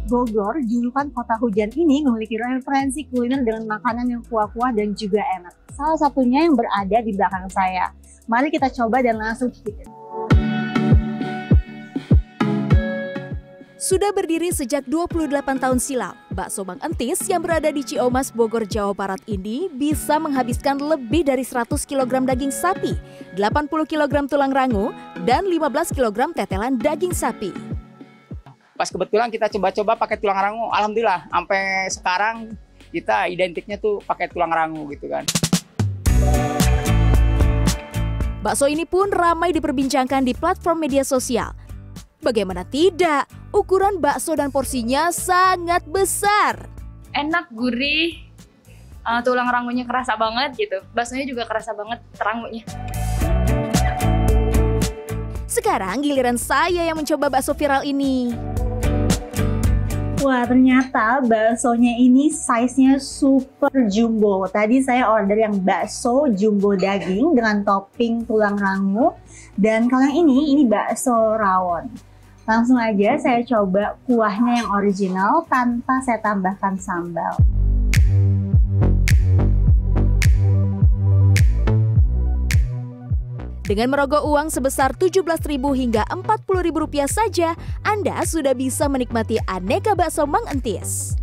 Bogor, julukan kota hujan ini memiliki referensi kuliner dengan makanan yang kuah-kuah dan juga enak. Salah satunya yang berada di belakang saya. Mari kita coba dan langsung cicipin. Sudah berdiri sejak 28 tahun silam, bakso Mang Entis yang berada di Ciamas, Bogor, Jawa Barat ini bisa menghabiskan lebih dari 100 kg daging sapi, 80 kg tulang rangu, dan 15 kg tetelan daging sapi. Pas kebetulan kita coba-coba pakai tulang rangu, alhamdulillah sampai sekarang kita identiknya tuh pakai tulang rangu gitu kan. Bakso ini pun ramai diperbincangkan di platform media sosial. Bagaimana tidak, ukuran bakso dan porsinya sangat besar. Enak, gurih, tulang rangunya kerasa banget gitu. Baksonya juga kerasa banget rangunya. Sekarang giliran saya yang mencoba bakso viral ini. Wah, ternyata baksonya ini size-nya super jumbo. Tadi saya order yang bakso jumbo daging dengan topping tulang rangu. Dan kalau yang ini bakso rawon. Langsung aja saya coba kuahnya yang original tanpa saya tambahkan sambal. Dengan merogoh uang sebesar Rp17.000 hingga Rp40.000 saja, Anda sudah bisa menikmati aneka bakso Mang Entis.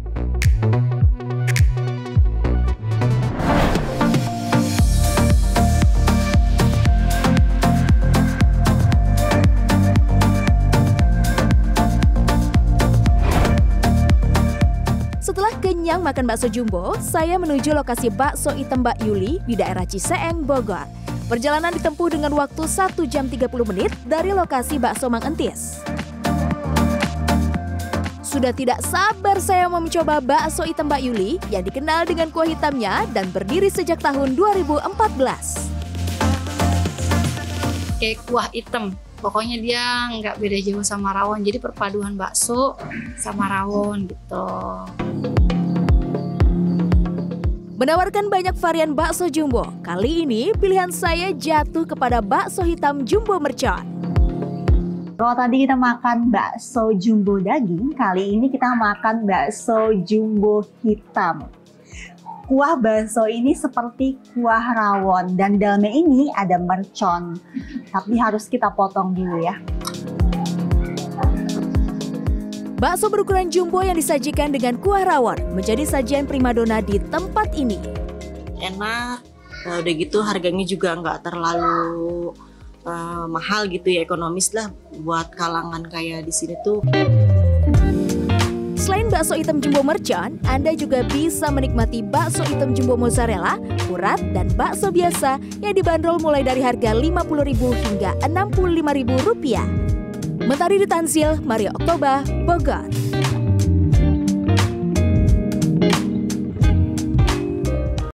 Setelah kenyang makan bakso jumbo, saya menuju lokasi bakso hitam Mbak Yuli di daerah Ciseeng, Bogor. Perjalanan ditempuh dengan waktu 1 jam 30 menit dari lokasi bakso Mang Entis. Sudah tidak sabar saya mau mencoba bakso hitam Mbak Yuli yang dikenal dengan kuah hitamnya dan berdiri sejak tahun 2014. Kayak kuah hitam, pokoknya dia nggak beda jauh sama rawon. Jadi perpaduan bakso sama rawon gitu. Menawarkan banyak varian bakso jumbo, kali ini pilihan saya jatuh kepada bakso hitam jumbo mercon. Kalau tadi kita makan bakso jumbo daging, kali ini kita makan bakso jumbo hitam. Kuah bakso ini seperti kuah rawon dan dalamnya ini ada mercon. Tapi harus kita potong dulu ya. Bakso berukuran jumbo yang disajikan dengan kuah rawon menjadi sajian primadona di tempat ini. Enak, udah gitu harganya juga nggak terlalu mahal gitu ya, ekonomis lah buat kalangan kayak di sini tuh. Selain bakso hitam jumbo mercon, Anda juga bisa menikmati bakso hitam jumbo mozzarella, urat, dan bakso biasa yang dibanderol mulai dari harga Rp50.000 hingga Rp65.000. Mentari Ditanzil, Maria Oktober, Bogor.